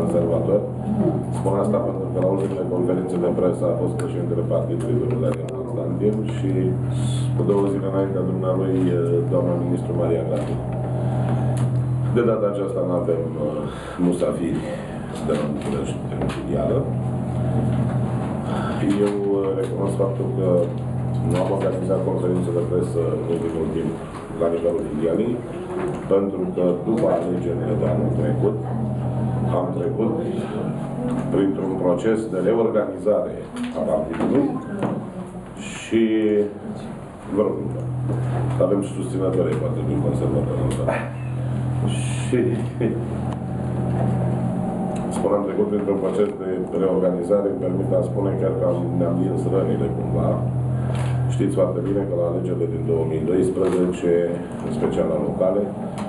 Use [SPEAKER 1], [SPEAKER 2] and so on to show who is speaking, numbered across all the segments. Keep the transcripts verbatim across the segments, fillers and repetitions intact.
[SPEAKER 1] Conservatori. Spun asta pentru că la ultimele conferințe de presă a fost președintele partidului, domnul Daniel Constantin, și cu două zile înaintea dumnealui, doamna ministru Maria Gatu. De data aceasta nu avem uh, musafiri de la București în filială. Eu uh, recunosc faptul că nu am organizat conferințe de presă în ultimul timp la nivelul filialei, pentru că după alegerile de anul trecut am trecut printr-un proces de reorganizare a partidului și vă rog, avem și susținătorii Partidului Conservator. Și spun, am trecut printr-un proces de reorganizare, îmi permit a spune chiar că ne-am lins rănile cumva. Știți foarte bine că la alegerile din două mii doisprezece, în special la locale,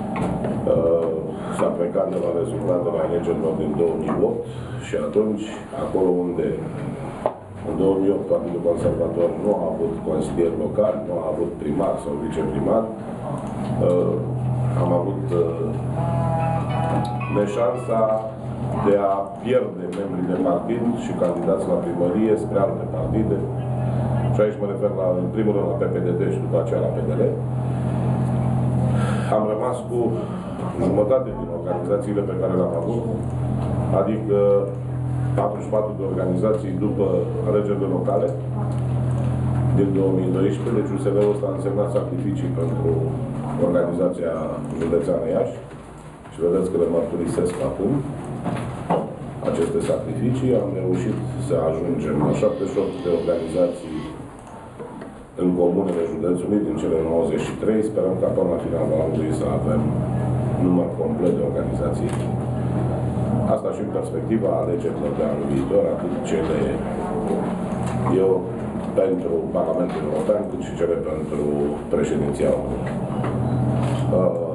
[SPEAKER 1] s-a plecat de la rezultatele alegerilor din două mii opt și atunci, acolo unde în două mii opt Partidul Conservator nu a avut consilier local, nu a avut primar sau viceprimar, am avut neșansa de a pierde membrii de partid și candidați la primărie spre alte partide. Și aici mă refer la, în primul rând la P P D D și după aceea la P D L. Am rămas cu jumătate din organizațiile pe care le-am avut, adică patruzeci și patru de organizații după alegerile locale din două mii doisprezece. Deci U S L-ul ăsta a însemnat sacrificii pentru organizația județeană Iași și vedeți că le mărturisesc acum aceste sacrificii. Am reușit să ajungem la șaptezeci și opt de organizații în comunele județului din cele nouăzeci și trei. Sperăm ca până la finalul anului să avem număr complet de organizații. Asta și în perspectiva alegerilor de anul viitor, atât cele eu pentru Parlamentul European, cât și cele pentru președinția. Uh,